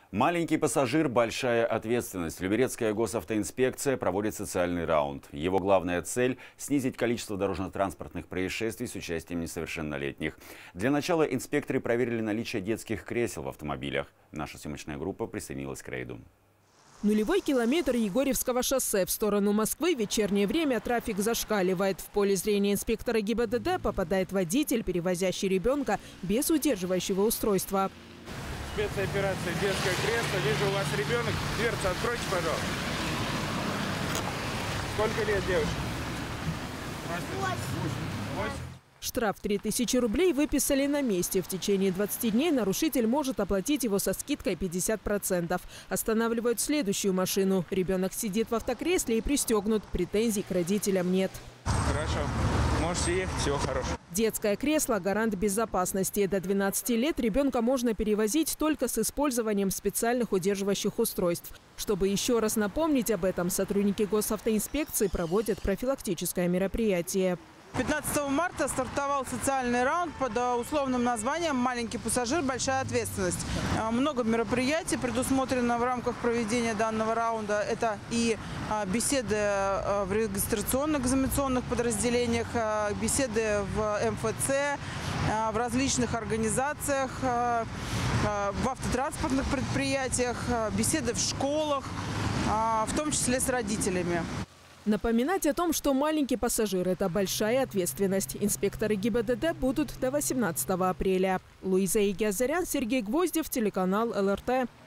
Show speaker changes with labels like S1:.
S1: Маленький пассажир – большая ответственность. Люберецкая госавтоинспекция проводит социальный раунд. Его главная цель – снизить количество дорожно-транспортных происшествий с участием несовершеннолетних. Для начала инспекторы проверили наличие детских кресел в автомобилях. Наша съемочная группа присоединилась к рейду.
S2: Нулевой километр Егорьевского шоссе. В сторону Москвы в вечернее время трафик зашкаливает. В поле зрения инспектора ГИБДД попадает водитель, перевозящий ребенка без удерживающего устройства.
S3: Спецоперация «Детское кресло». Вижу, у вас ребенок. Дверцу откройте, пожалуйста. Сколько лет девушке? 8.
S2: Штраф 3000 рублей выписали на месте. В течение 20 дней нарушитель может оплатить его со скидкой 50%. Останавливают следующую машину. Ребенок сидит в автокресле и пристегнут. Претензий к родителям нет.
S3: Хорошо. Можете ехать. Всего хорошего.
S2: Детское кресло – гарант безопасности. До 12 лет ребенка можно перевозить только с использованием специальных удерживающих устройств. Чтобы еще раз напомнить об этом, сотрудники госавтоинспекции проводят профилактическое мероприятие.
S4: 15 марта стартовал социальный раунд под условным названием «Маленький пассажир. Большая ответственность». Много мероприятий предусмотрено в рамках проведения данного раунда. Это и беседы в регистрационных экзаменационных подразделениях, беседы в МФЦ, в различных организациях, в автотранспортных предприятиях, беседы в школах, в том числе с родителями.
S2: Напоминать о том, что маленький пассажир – это большая ответственность. Инспекторы ГИБДД будут до 18 апреля. Луиза Игиазарян, Сергей Гвоздев, телеканал ЛРТ.